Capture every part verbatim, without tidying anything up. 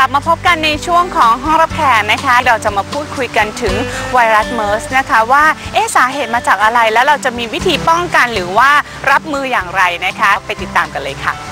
ลับมาพบกันในช่วงของห้องรับแขกนะคะเราจะมาพูดคุยกันถึงไวรัสเมอร์สนะคะว่าเอ๊ะสาเหตุมาจากอะไรแล้วเราจะมีวิธีป้องกันหรือว่ารับมืออย่างไรนะคะไปติดตามกันเลยค่ะ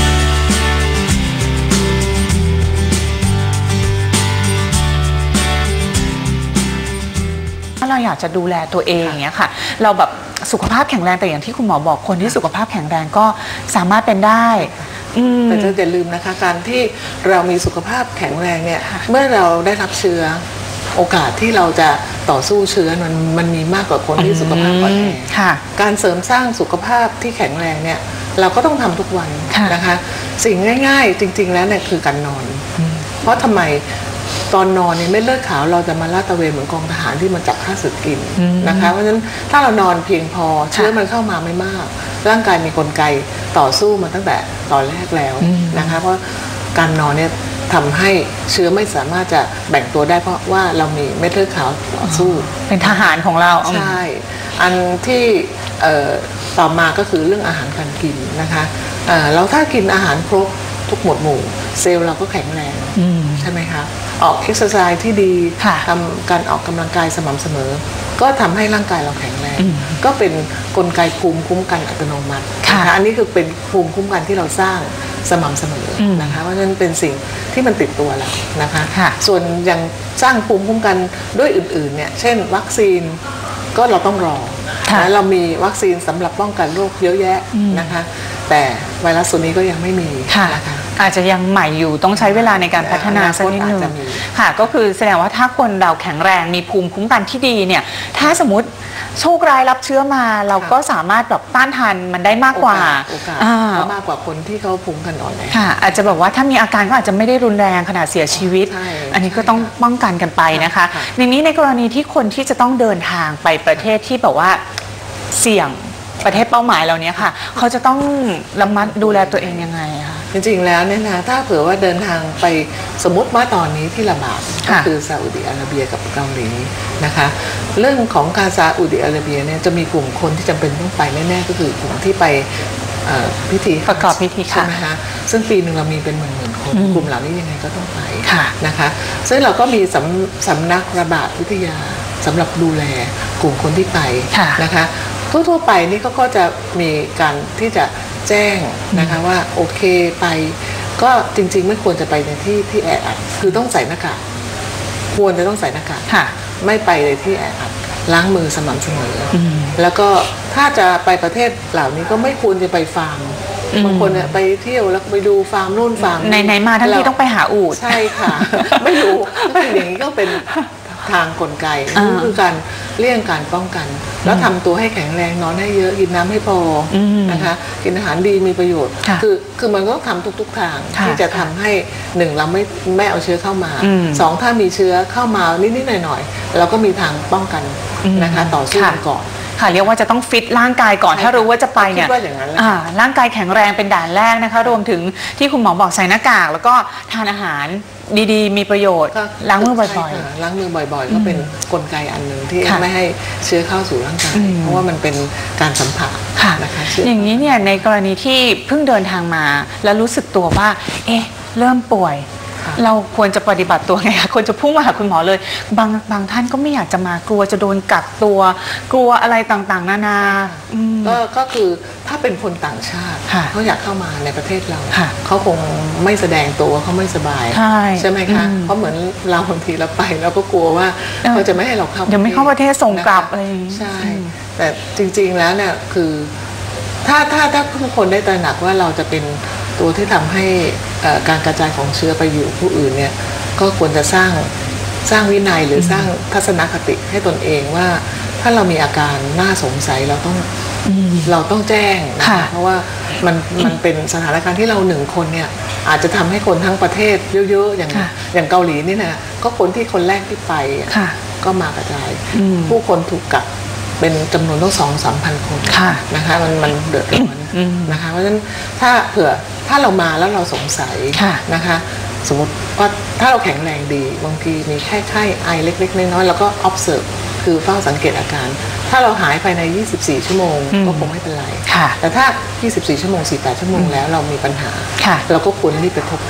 ถ้าเราอยากจะดูแลตัวเองอย่างเงี้ยค่ะเราแบบสุขภาพแข็งแรงแต่อย่างที่คุณหมอบอกคนที่สุขภาพแข็งแรงก็สามารถเป็นได้แต่อย่าลืมนะคะการที่เรามีสุขภาพแข็งแรงเนี่ยเมื่อเราได้รับเชื้อโอกาสที่เราจะต่อสู้เชื้อมันมันมีมากกว่าคนที่สุขภาพอ่อนแอการเสริมสร้างสุขภาพที่แข็งแรงเนี่ยเราก็ต้องทำทุกวันนะคะสิ่งง่ายๆจริงๆแล้วเนี่ยคือการนอนเพราะทำไมตอนนอนเนี่ยเม็ดเลือดขาวเราจะมาลาดตระเวนเหมือนกองทหารที่มันจับฆ่าศึกกินนะคะเพราะฉะนั้นถ้าเรานอนเพียงพอเชื้อมันเข้ามาไม่มากร่างกายมีกลไกต่อสู้มาตั้งแต่ตอนแรกแล้วนะคะเพราะการนอนเนี่ยทำให้เชื้อไม่สามารถจะแบ่งตัวได้เพราะว่าเรามีเม็ดเลือดขาวต่อสู้เป็นทหารของเราใช่อันที่ต่อมาก็คือเรื่องอาหารการกินนะคะเราถ้ากินอาหารครบทุกหมวดหมู่เซลล์เราก็แข็งแรงใช่ไหมคะออกเอ็กซ์ไซส์ที่ดีทำการออกกำลังกายสม่ำเสมอก็ทำให้ร่างกายเราแข็งแรงก็เป็นกลไกภูมิคุ้มกันอัตโนมัตินะคะอันนี้คือเป็นภูมิคุ้มกันที่เราสร้างสม่ำเสมอนะคะเพราะฉะนั้นเป็นสิ่งที่มันติดตัวเรานะคะส่วนอย่างสร้างภูมิคุ้มกันด้วยอื่นๆเนี่ยเช่นวัคซีนก็เราต้องรอและเรามีวัคซีนสำหรับป้องกันโรคเยอะแยะนะคะแต่ไวรัสตัวนี้ก็ยังไม่มีนะคะอาจจะยังใหม่อยู่ต้องใช้เวลาในการพัฒนาสักนิดนึงค่ะก็คือแสดงว่าถ้าคนเราแข็งแรงมีภูมิคุ้มกันที่ดีเนี่ยถ้าสมมติโชคร้ายรับเชื้อมาเราก็สามารถแบบต้านทานมันได้มากกว่าโอกาสมากกว่าคนที่เขาภูมิกันอ่อนแอค่ะอาจจะแบบว่าถ้ามีอาการก็อาจจะไม่ได้รุนแรงขนาดเสียชีวิตอันนี้ก็ต้องป้องกันกันไปนะคะในนี้ในกรณีที่คนที่จะต้องเดินทางไปประเทศที่แบบว่าเสี่ยงประเทศเป้าหมายเราเนี้ยค่ะเขาจะต้องระมัดดูแลตัวเองยังไงคะจริงๆแล้วเนี่ยนะถ้าเผื่อว่าเดินทางไปสมมติว่าตอนนี้ที่ระบาดก็คือซาอุดิอาระเบียกับเกาหลีนะคะเรื่องของการซาอุดิอาระเบียเนี่ยจะมีกลุ่มคนที่จำเป็นต้องไปแน่ๆก็คือกลุ่มที่ไปพิธีประกอบพิธีใช่ไหมคะซึ่งปีหนึ่งเรามีเป็นหมื่นๆคนกลุ่มเหล่านี้ยังไงก็ต้องไปนะคะซึ่งเราก็มีสำสำนักระบาดวิทยาสำหรับดูแลกลุ่มคนที่ไปนะคะทั่วๆไปนี่เขาก็จะมีการที่จะแจ้งนะคะว่าโอเคไปก็จริงๆไม่ควรจะไปในที่ที่แออัดคือต้องใส่หน้ากากควรจะต้องใส่หน้ากากไม่ไปในที่แออัดล้างมือสม่ำเสมอแล้วก็ถ้าจะไปประเทศเหล่านี้ก็ไม่ควรจะไปฟาร์มบางคนเนี่ยไปเที่ยวแล้วไปดูฟาร์มนู่นฟาร์มไหนๆมาทั้งที่ต้องไปหาอูฐใช่ค่ะไม่รู้อย่างนี้ก็เป็นทางกลไกนี่คือการเลี่ยงการป้องกันแล้วทำตัวให้แข็งแรงนอนให้เยอะกินน้ำให้พอนะคะกินอาหารดีมีประโยชน์คือคือมันก็ต้องทำทุกๆทางที่จะทำให้หนึ่งเราไม่ไม่เอาเชื้อเข้ามาสองถ้ามีเชื้อเข้ามานิดๆหน่อยๆเราก็มีทางป้องกันนะคะต่อสู้กันก่อนค่ะเรียกว่าจะต้องฟิตร่างกายก่อนถ้ารู้ว่าจะไปเนี่ยร่างกายแข็งแรงเป็นด่านแรกนะคะรวมถึงที่คุณหมอบอกใส่หน้ากากแล้วก็ทานอาหารดีๆมีประโยชน์ล้างมือบ่อยๆล้างมือบ่อยๆก็เป็นกลไกอันหนึ่งที่ไม่ให้เชื้อเข้าสู่ร่างกายเพราะว่ามันเป็นการสัมผัสนะคะอย่างนี้เนี่ยในกรณีที่เพิ่งเดินทางมาแล้วรู้สึกตัวว่าเอ๊ะเริ่มป่วยเราควรจะปฏิบัติตัวไงคะควรจะพุ่งมาหาคุณหมอเลยบางบางท่านก็ไม่อยากจะมากลัวจะโดนกักตัวกลัวอะไรต่างๆนานาก็ก็คือถ้าเป็นคนต่างชาติเขาอยากเข้ามาในประเทศเราเขาคงไม่แสดงตัวเขาไม่สบายใช่ไหมคะเพราะเหมือนเราบางทีเราไปเราก็กลัวว่าเขาจะไม่ให้เราเข้าเดี๋ยวไม่เข้าประเทศส่งกลับอะไรอย่างนี้ใช่แต่จริงๆแล้วเนี่ยคือถ้าถ้าถ้าทุกคนได้ตระหนักว่าเราจะเป็นตัวที่ทำให้การกระจายของเชื้อไปอยู่ผู้อื่นเนี่ยก็ควรจะสร้างสร้างวินัยหรือสร้างทัศนคติให้ตนเองว่าถ้าเรามีอาการน่าสงสัยเราต้องเราต้องแจ้งนะคะเพราะว่ามันมันเป็นสถานการณ์ที่เราหนึ่งคนเนี่ยอาจจะทำให้คนทั้งประเทศเยอะๆอย่างอย่างเกาหลีนี่นะก็คนที่คนแรกที่ไปก็มากระจายผู้คนถูกกักเป็นจำนวนต้องสองสามพันคนนะคะมันมันเดือดร้อนนะคะเพราะฉะนั้นถ้าเผื่อถ้าเรามาแล้วเราสงสัยนะคะสมมติว่าถ้าเราแข็งแรงดีบางทีมีแค่ไข้ไอเล็กๆน้อยๆแล้วก็ observe คือเฝ้าสังเกตอาการถ้าเราหายภายในยี่สิบสี่ชั่วโมงก็คงไม่เป็นไรแต่ถ้ายี่สิบสี่ชั่วโมงสี่สิบแปดชั่วโมงแล้วเรามีปัญหาเราก็ควรรีบไปพบแพทย์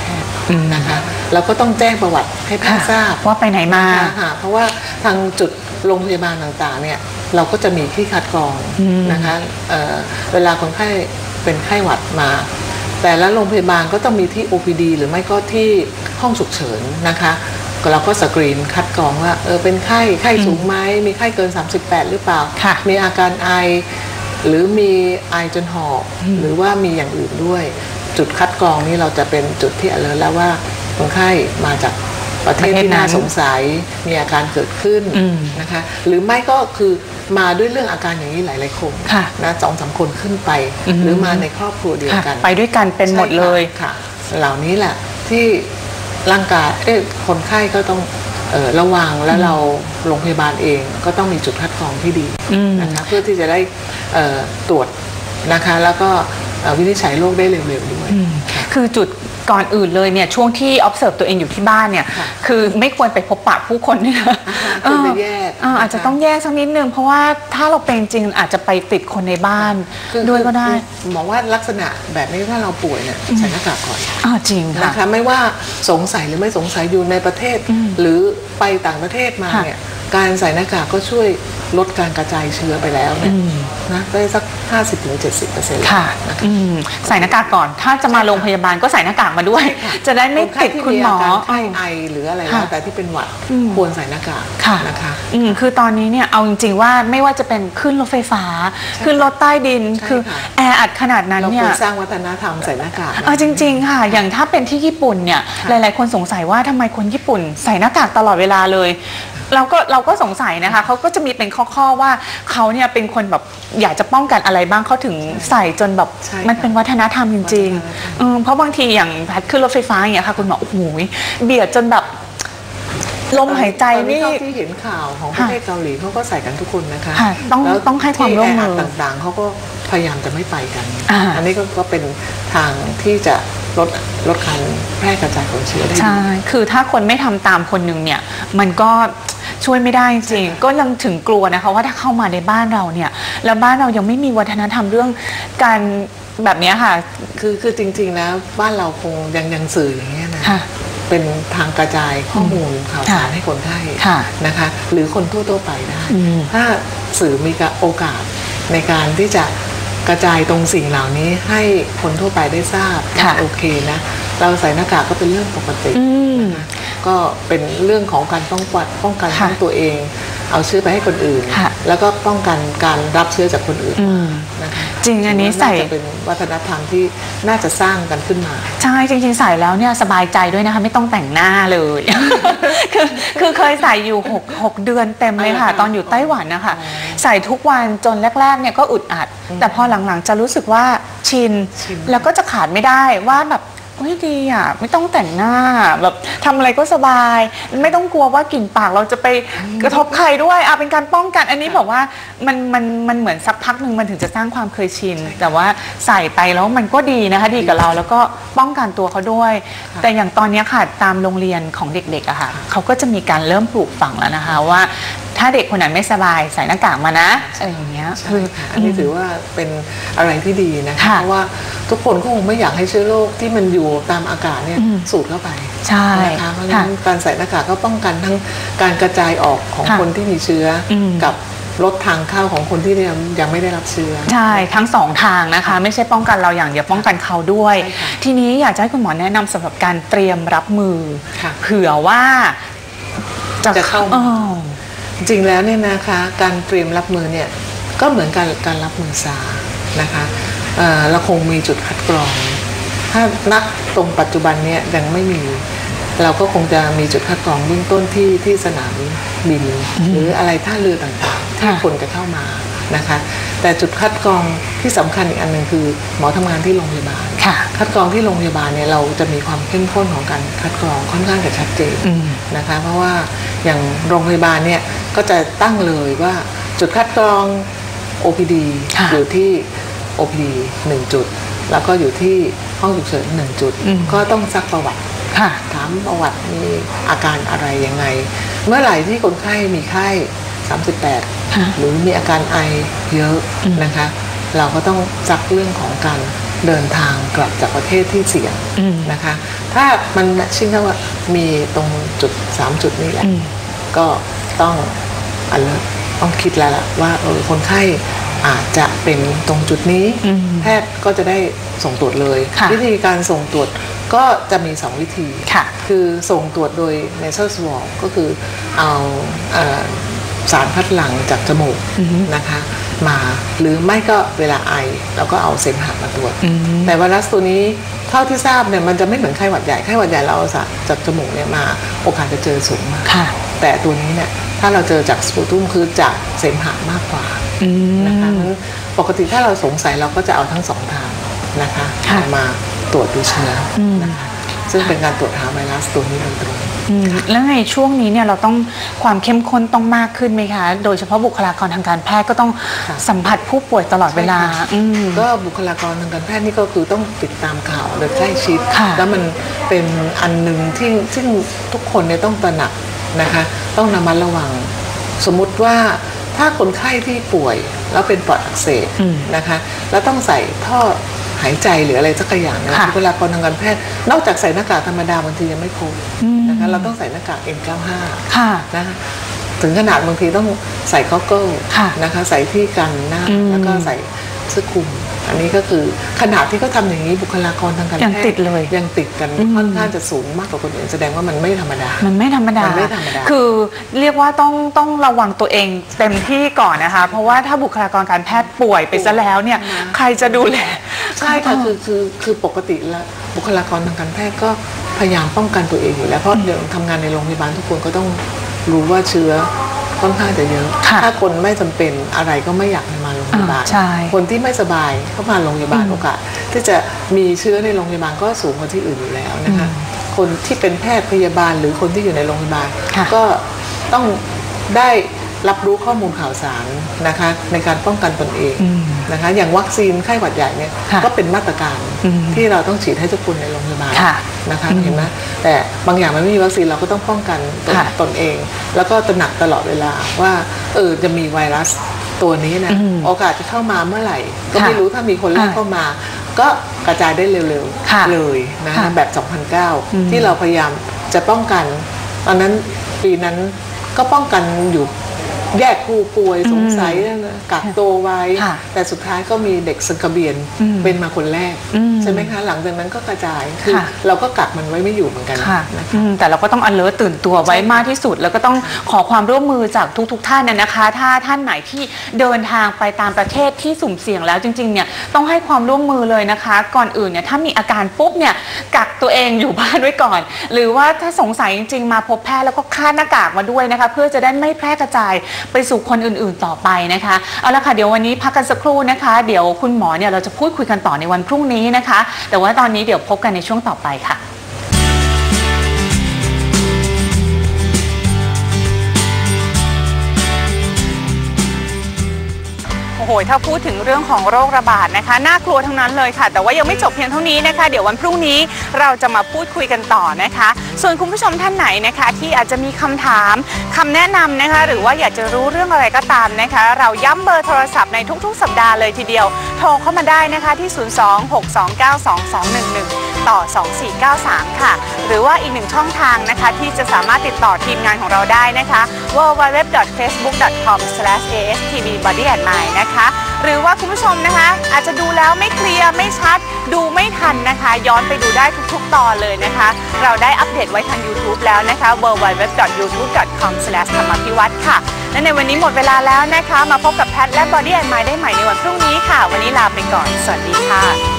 นะคะเราก็ต้องแจ้งประวัติให้แพทย์ทราบว่าไปไหนมาเพราะว่าทางจุดโรงพยาบาลต่างๆเนี่ยเราก็จะมีที่คัดกรองนะคะ เ, เวลาคนไข้เป็นไข้หวัดมาแต่ละโรงพยาบาลก็ต้องมีที่ โอ พี ดี หรือไม่ก็ที่ห้องฉุกเฉินนะคะเราก็สกรีนคัดกรองว่าเออเป็นไข้ไข้สูงไหมมีไข้เกินสามสิบแปดหรือเปล่ามีอาการไอหรือมีไอจนหอบหรือว่ามีอย่างอื่นด้วยจุดคัดกรองนี้เราจะเป็นจุดที่ alert แล้วว่าคนไข้มาจากประเทศที่น่าสงสัยมีอาการเกิดขึ้นนะคะหรือไม่ก็คือมาด้วยเรื่องอาการอย่างนี้หลายๆคนนะสองสามคนขึ้นไปหรือมาในครอบครัวเดียวกันไปด้วยกันเป็นหมดเลยค่ะเหล่านี้แหละที่ร่างกายเอ๊ะคนไข้ก็ต้องเอ่อระวังและเราโรงพยาบาลเองก็ต้องมีจุดคัดกรองที่ดีนะคะเพื่อที่จะได้เอ่อตรวจนะคะแล้วก็วินิจฉัยโรคได้เร็วๆด้วยคือจุดก่อนอื่นเลยเนี่ยช่วงที่ observe ตัวเองอยู่ที่บ้านเนี่ยคือไม่ควรไปพบปะผู้คนเนี่ยควรจะแยกอาจจะต้องแยกสักนิดนึงเพราะว่าถ้าเราเป็นจริงอาจจะไปติดคนในบ้านด้วยก็ได้หมอว่าลักษณะแบบนี้ถ้าเราป่วยเนี่ยใส่หน้ากากก่อนอ๋อจริงค่ะนะคะไม่ว่าสงสัยหรือไม่สงสัยอยู่ในประเทศหรือไปต่างประเทศมาเนี่ยการใส่หน้ากากก็ช่วยลดการกระจายเชื้อไปแล้วเนี่ยนะได้สัก ห้าสิบถึงเจ็ดสิบเปอร์เซ็นต์ค่ะใส่หน้ากากก่อนถ้าจะมาโรงพยาบาลก็ใส่หน้ากากมาด้วยจะได้ไม่ติดคุณหมอไข้ไอหรืออะไรแล้วแต่ที่เป็นหวัดควรใส่หน้ากากนะคะคือตอนนี้เนี่ยเอาจริงๆว่าไม่ว่าจะเป็นขึ้นรถไฟฟ้าขึ้นรถใต้ดินคือแออัดขนาดนั้นเนี่ยเราควรสร้างวัฒนธรรมใส่หน้ากากเออจริงๆค่ะอย่างถ้าเป็นที่ญี่ปุ่นเนี่ยหลายๆคนสงสัยว่าทำไมคนญี่ปุ่นใส่หน้ากากตลอดเวลาเลยเราก็เราก็สงสัยนะคะเขาก็จะมีเป็นข้อๆว่าเขาเนี่ยเป็นคนแบบอยากจะป้องกันอะไรบ้างเขาถึงใส่จนแบบมันเป็นวัฒนธรรมจริงๆเพราะบางทีอย่างแพทขึ้นรถไฟฟ้าอย่างเงี้ยค่ะคุณหมอโอ้โหเบียดจนแบบลมหายใจนี่ที่เห็นข่าวของประเทศเกาหลีเขาก็ใส่กันทุกคนนะคะต้องต้องให้ความร่วมมือต่างๆเขาก็พยายามจะไม่ไปกันอันนี้ก็เป็นทางที่จะลดลดการแพร่กระจายของเชื้อได้ใช่คือถ้าคนไม่ทำตามคนหนึ่งเนี่ยมันก็ช่วยไม่ได้จริงก็ยังถึงกลัวนะคะว่าถ้าเข้ามาในบ้านเราเนี่ยแล้วบ้านเรายังไม่มีวัฒนธรรมเรื่องการแบบนี้ค่ะคือคือจริงๆแล้วบ้านเราคงยังยังสื่ออย่างเงี้ยนะเป็นทางกระจายข้อมูลข่าวสารให้คนไข้นะคะหรือคนทั่วๆไปได้ถ้าสื่อมีโอกาสในการที่จะกระจายตรงสิ่งเหล่านี้ให้คนทั่วไปได้ทราบโอเคนะเราใส่หน้ากากก็เป็นเรื่องปกตินะคะก็เป็นเรื่องของการป้องกันป้องกันทั้งตัวเองเอาเชื้อไปให้คนอื่นแล้วก็ป้องกันการรับเชื้อจากคนอื่นนะคะจริงอันนี้ใส่จะเป็นวัฒนธรรมที่น่าจะสร้างกันขึ้นมาใช่จริงๆใส่แล้วเนี่ยสบายใจด้วยนะคะไม่ต้องแต่งหน้าเลยคือคือเคยใส่อยู่หก หกเดือนเต็มเลยค่ะตอนอยู่ไต้หวันนะคะใส่ทุกวันจนแรกๆเนี่ยก็อึดอัดแต่พอหลังๆจะรู้สึกว่าชินแล้วก็จะขาดไม่ได้ว่าแบบโอ้ยดีอ่ะไม่ต้องแต่งหน้าแบบทำอะไรก็สบายไม่ต้องกลัวว่ากลิ่นปากเราจะไปกระทบใครด้วยอ่ะเป็นการป้องกันอันนี้บอกว่ามันมันมันเหมือนสักพักหนึ่งมันถึงจะสร้างความเคยชินแต่ว่าใส่ไปแล้วมันก็ดีนะคะดีกับเราแล้วก็ป้องกันตัวเขาด้วยแต่อย่างตอนนี้ค่ะตามโรงเรียนของเด็กๆอะค่ะเขาก็จะมีการเริ่มปลูกฝังแล้วนะคะว่าถ้าเด็กคนไหนไม่สบายใส่หน้ากากมานะอะไรอย่างเงี้ยคืออันนี้ถือว่าเป็นอะไรที่ดีนะคะเพราะว่าทุกคนก็คงไม่อยากให้เชื้อโรคที่มันอยู่ตามอากาศเนี่ยสูดเข้าไปใช่นะคะเพราะฉะนั้นการใส่หน้ากากก็ป้องกันทั้งการกระจายออกของคนที่มีเชื้อกับลดทางเข้าของคนที่ยังไม่ได้รับเชื้อใช่ทั้งสองทางนะคะไม่ใช่ป้องกันเราอย่างเดียวป้องกันเขาด้วยทีนี้อยากจะให้คุณหมอแนะนำสำหรับการเตรียมรับมือเผื่อว่าจะเข้าจริงแล้วเนี่ยนะคะการเตรียมรับมือเนี่ยก็เหมือนการการรับมือซานะคะเราคงมีจุดคัดกรองถ้านักตรงปัจจุบันเนี่ยยังไม่มีเราก็คงจะมีจุดคัดกรองเบื้องต้นที่ที่สนามบินหรืออะไรท่าเรือต่างๆที่คนจะเข้ามานะคะแต่จุดคัดกรองที่สำคัญอีกอันหนึ่งคือหมอทำงานที่โรงพยาบาลคัดกรองที่โรงพยาบาลเนี่ยเราจะมีความเข้มข้นของการคัดกรองค่อนข้างจะชัดเจนนะคะเพราะว่าอย่างโรงพยาบาลเนี่ยก็จะตั้งเลยว่าจุดคัดกรอง โอ พี ดี อยู่ที่ โอ พี ดี หนึ่งจุดแล้วก็อยู่ที่ห้องฉุกเฉินหนึ่งจุดก็ต้องซักประวัติถามประวัติมีอาการอะไรยังไงเมื่อไหร่ที่คนไข้มีไข้สามสิบแปดหรือมีอาการไอเยอะนะคะเราก็ต้องซักเรื่องของการเดินทางกลับจากประเทศที่เสี่ยงนะคะถ้ามันชิ่งถ้าว่ามีตรงจุดสามจุดนี้แหละก็ต้องอันต้องคิดแล้วล่ะว่าเออคนไข้อาจจะเป็นตรงจุดนี้แพทย์ก็จะได้ส่งตรวจเลยวิธีการส่งตรวจก็จะมีสองวิธีคือส่งตรวจโดย nasal swab ก็คือเอาสารคัดหลั่งจากจมูกนะคะมาหรือไม่ก็เวลาไอเราก็เอาเสมหะมาตรวจแต่ไวรัสตัวนี้เท่าที่ทราบเนี่ยมันจะไม่เหมือนไข้หวัดใหญ่ไข้หวัดใหญ่เราเอาสารจากจมูกเนี่ยมาโอกาสจะเจอสูงมากแต่ตัวนี้เนี่ยถ้าเราเจอจากสปูตุมคือจากเสมหะมากกว่านะคะปกติถ้าเราสงสัยเราก็จะเอาทั้งสองทางนะคะมาตรวจดูเชื้อนะคะซึ่งเป็นการตรวจหาไวรัสตัวนี้โดยตรงแล้วในช่วงนี้เนี่ยเราต้องความเข้มข้นต้องมากขึ้นไหมคะโดยเฉพาะบุคลากรทางการแพทย์ก็ต้องสัมผัสผู้ป่วยตลอดเวลาก็บุคลากรทางการแพทย์นี่ก็คือต้องติดตามข่าวโดยใกล้ชิดแล้วมันเป็นอันหนึ่งที่ซึ่งทุกคนเนี่ยต้องตระหนักนะคะต้องระมัดระวังสมมุติว่าถ้าคนไข้ที่ป่วยแล้วเป็นปอดอักเสบนะคะแล้วต้องใส่ท่อหายใจหรืออะไรสักอย่างนะบุคลากรทางการแพทย์นอกจากใส่หน้ากากธรรมดาบางทียังไม่พอนะคะเราต้องใส่หน้ากาก เอ็น เก้าสิบห้า นะคะถึงขนาดบางทีต้องใส่ก็อกเกิลนะคะใส่ที่กันหน้าแล้วก็ใส่เสื้อคลุมอันนี้ก็คือขนาดที่เขาทำอย่างนี้บุคลากรทางการแพทย์ยังติดเลยยังติดกันค่อนข้างจะสูงมากกว่าคนอื่นแสดงว่ามันไม่ธรรมดามันไม่ธรรมดาคือเรียกว่าต้องต้องระวังตัวเองเต็มที่ก่อนนะคะเพราะว่าถ้าบุคลากรการแพทย์ป่วยไปซะแล้วเนี่ยใครจะดูแลใช่ค่ะคือคือคือปกติแล้วบุคลากรทางการแพทย์ก็พยายามป้องกันตัวเองอยู่แล้วเพราะเดี๋ยวทำงานในโรงพยาบาลทุกคนก็ต้องรู้ว่าเชื้อค่อนข้างจะเยอะถ้าคนไม่จำเป็นอะไรก็ไม่อยากมาโรงพยาบาลคนที่ไม่สบายเข้ามาโรงพยาบาลโอกาสที่จะมีเชื้อในโรงพยาบาลก็สูงกว่าที่อื่นอยู่แล้วนะคะคนที่เป็นแพทย์พยาบาลหรือคนที่อยู่ในโรงพยาบาลก็ต้องได้รับรู้ข้อมูลข่าวสารนะคะในการป้องกันตนเองนะคะอย่างวัคซีนไข้หวัดใหญ่เนี่ยก็เป็นมาตรการที่เราต้องฉีดให้ทุกคนในโรงพยาบาลนะคะเห็นไหมแต่บางอย่างมันไม่มีวัคซีนเราก็ต้องป้องกันตนเองแล้วก็ตระหนักตลอดเวลาว่าเออจะมีไวรัสตัวนี้นะโอกาสจะเข้ามาเมื่อไหร่ก็ไม่รู้ถ้ามีคนแรกเข้ามาก็กระจายได้เร็วๆเลยนะแบบสองพันเก้าที่เราพยายามจะป้องกันตอนนั้นปีนั้นก็ป้องกันอยู่แยกผู้ป่วยสงสัยกักตัวไว้แต่สุดท้ายก็มีเด็กสังกะเบียนเป็นมาคนแรกใช่ไหมคะหลังจากนั้นก็กระจายคือเราก็กักมันไว้ไม่อยู่เหมือนกันแต่เราก็ต้อง alert ตื่นตัวไว้มากที่สุดแล้วก็ต้องขอความร่วมมือจากทุกๆท่านนะคะถ้าท่านไหนที่เดินทางไปตามประเทศที่สุ่มเสี่ยงแล้วจริงๆเนี่ยต้องให้ความร่วมมือเลยนะคะก่อนอื่นเนี่ยถ้ามีอาการปุ๊บเนี่ยกักตัวเองอยู่บ้านไว้ก่อนหรือว่าถ้าสงสัยจริงๆมาพบแพทย์แล้วก็คาดหน้ากากมาด้วยนะคะเพื่อจะได้ไม่แพร่กระจายไปสู่คนอื่นๆต่อไปนะคะเอาละค่ะเดี๋ยววันนี้พักกันสักครู่นะคะเดี๋ยวคุณหมอเนี่ยเราจะพูดคุยกันต่อในวันพรุ่งนี้นะคะแต่ว่าตอนนี้เดี๋ยวพบกันในช่วงต่อไปค่ะโอ้โหถ้าพูดถึงเรื่องของโรคระบาดนะคะน่ากลัวทั้งนั้นเลยค่ะแต่ว่ายังไม่จบเพียงเท่านี้นะคะเดี๋ยววันพรุ่งนี้เราจะมาพูดคุยกันต่อนะคะส่วนคุณผู้ชมท่านไหนนะคะที่อาจจะมีคำถามคำแนะนำนะคะหรือว่าอยากจะรู้เรื่องอะไรก็ตามนะคะเราย้ำเบอร์โทรศัพท์ในทุกๆสัปดาห์เลยทีเดียวโทรเข้ามาได้นะคะที่ศูนย์ สอง หก สอง เก้า สอง สอง หนึ่ง หนึ่งต่อสอง สี่ เก้า สามค่ะหรือว่าอีกหนึ่งช่องทางนะคะที่จะสามารถติดต่อทีมงานของเราได้นะคะ ดับเบิลยู ดับเบิลยู ดับเบิลยู ดอท เฟซบุ๊ก ดอท คอม สแลช เอ เอส ที วี บอดี้ แอนด์ มายด์ นะคะหรือว่าคุณผู้ชมนะคะอาจจะดูแล้วไม่เคลียร์ไม่ชัดดูไม่ทันนะคะย้อนไปดูได้ทุกๆตอนเลยนะคะเราได้อัปเดตไว้ทาง YouTube แล้วนะคะ ดับเบิลยู ดับเบิลยู ดับเบิลยู ดอท ยูทูบ ดอท คอม สแลช ธรรมพิวัตรค่ะและในวันนี้หมดเวลาแล้วนะคะมาพบกับแพทและ Body and Mind ได้ใหม่ในวันพรุ่งนี้ค่ะวันนี้ลาไปก่อนสวัสดีค่ะ